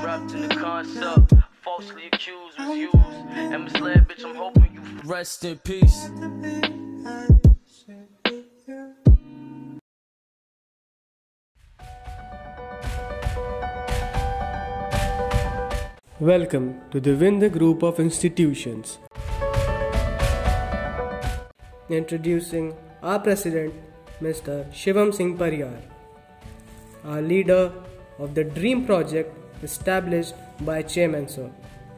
trapped in the concept, falsely accused, was used, and misled, bitch, I'm hoping you rest in peace. Welcome to the Wind Group of Institutions. Introducing our President, Mr. Shivam Singh Pariyar, our leader of the Dream Project established by Chairman Sir.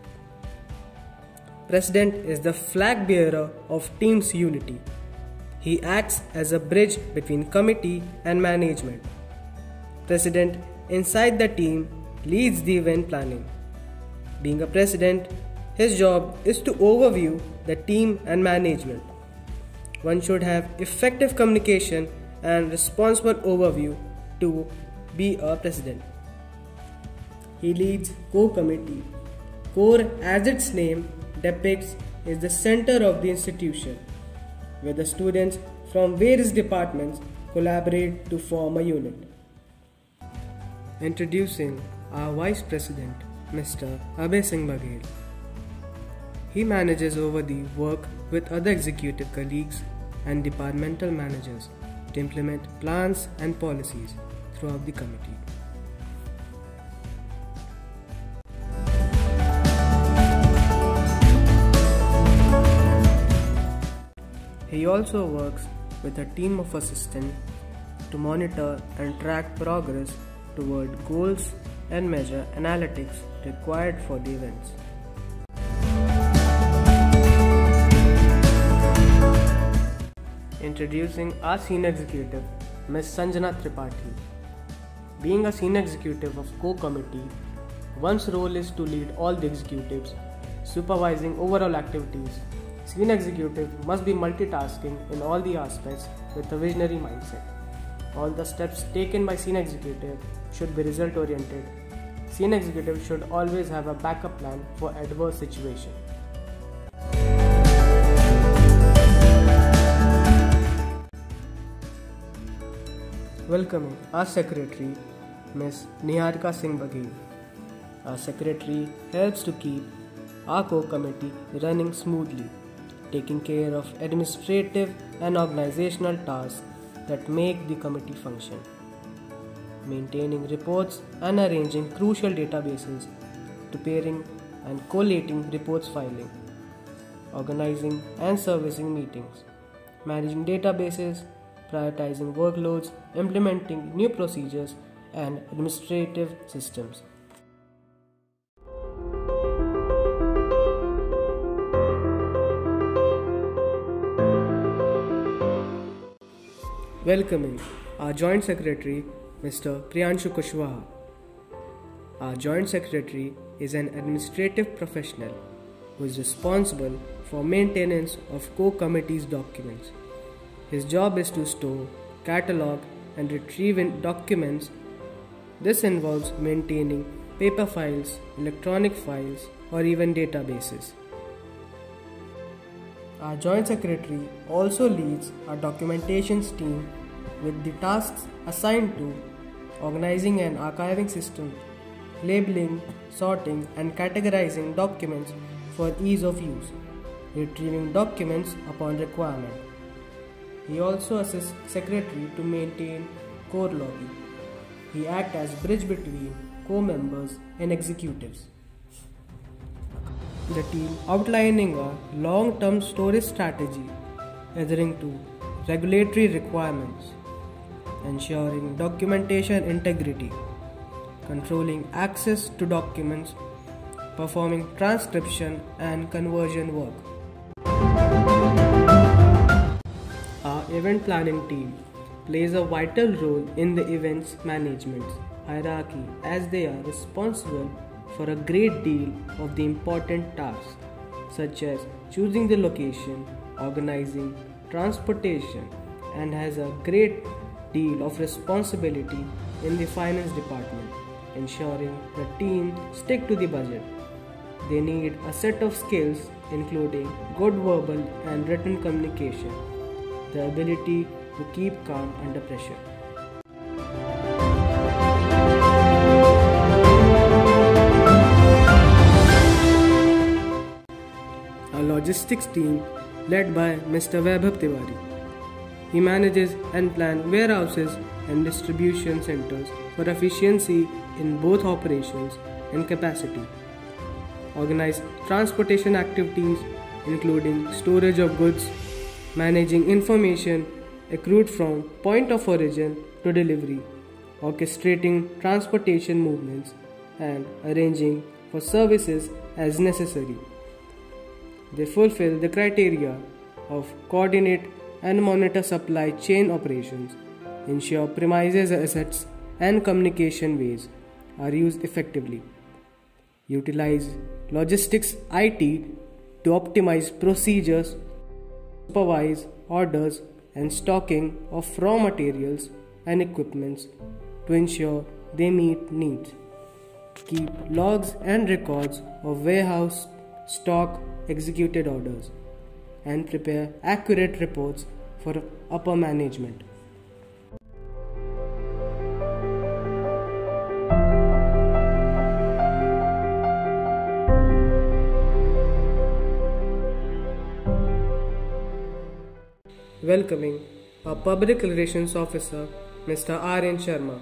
President is the flag bearer of Team's unity. He acts as a bridge between committee and management. President inside the team leads the event planning. Being a president, his job is to overview the team and management. One should have effective communication and responsible overview to be a president. He leads core committee. Core, as its name depicts, is the center of the institution, where the students from various departments collaborate to form a unit. Introducing our Vice President, Mr. Abhay Singh Baghel. He manages over the work with other executive colleagues and departmental managers to implement plans and policies throughout the committee. He also works with a team of assistants to monitor and track progress toward goals and measure analytics required for the events. Introducing our senior executive, Ms. Sanjana Tripathi. Being a senior executive of core committee, one's role is to lead all the executives, supervising overall activities. Senior executive must be multitasking in all the aspects with a visionary mindset. All the steps taken by senior executive should be result oriented. Senior executive should always have a backup plan for adverse situation. Welcoming our secretary, Ms. Niharika Singh Baghel. Our secretary helps to keep our core committee running smoothly, taking care of administrative and organizational tasks that make the committee function, maintaining reports and arranging crucial databases, preparing and collating reports filing, organizing and servicing meetings, managing databases, prioritizing workloads, implementing new procedures and administrative systems. Welcoming our Joint Secretary, Mr. Priyanshu Kushwaha. Our Joint Secretary is an administrative professional who is responsible for maintenance of core committee's documents. His job is to store, catalog and retrieve documents. This involves maintaining paper files, electronic files or even databases. Our Joint Secretary also leads our documentations team with the tasks assigned to organizing and archiving system, labeling, sorting and categorizing documents for ease of use, retrieving documents upon requirement. He also assists Secretary to maintain core lobby. He acts as bridge between core members and executives. The team outlining a long-term storage strategy adhering to regulatory requirements, ensuring documentation integrity, controlling access to documents, performing transcription and conversion work. Our event planning team plays a vital role in the events management hierarchy as they are responsible for a great deal of the important tasks such as choosing the location, organizing, transportation, and has a great deal of responsibility in the finance department, ensuring the team stick to the budget. They need a set of skills including good verbal and written communication, the ability to keep calm under pressure. logistics team led by Mr. Vaibhav Tiwari. He manages and plans warehouses and distribution centers for efficiency in both operations and capacity. Organize transportation activities including storage of goods, managing information accrued from point of origin to delivery, orchestrating transportation movements, and arranging for services as necessary. They fulfill the criteria of coordinate and monitor supply chain operations, ensure premises assets and communication ways are used effectively, utilize logistics IT to optimize procedures, supervise orders and stocking of raw materials and equipments to ensure they meet needs, keep logs and records of warehouse stock executed orders, and prepare accurate reports for upper management. Welcoming our Public Relations Officer, Mr. R.N. Sharma.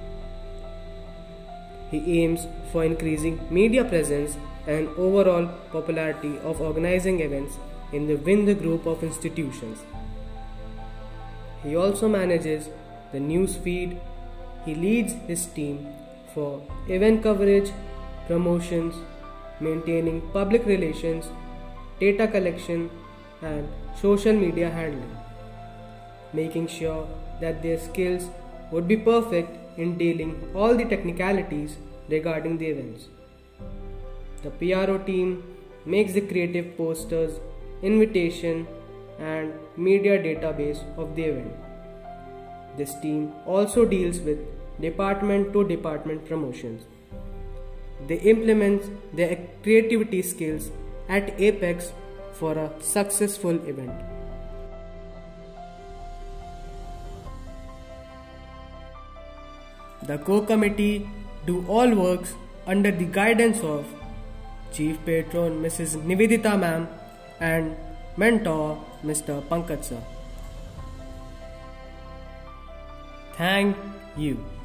He aims for increasing media presence and overall popularity of organizing events in the WIND group of institutions. He also manages the news feed. He leads his team for event coverage, promotions, maintaining public relations, data collection, and social media handling, making sure that their skills would be perfect in dealing all the technicalities regarding the events. The PRO team makes the creative posters, invitation, and media database of the event. This team also deals with department to department promotions. They implement their creativity skills at apex for a successful event. The core committee do all works under the guidance of Chief Patron Mrs. Nivedita Ma'am and Mentor Mr. Pankaj Sir. Thank you.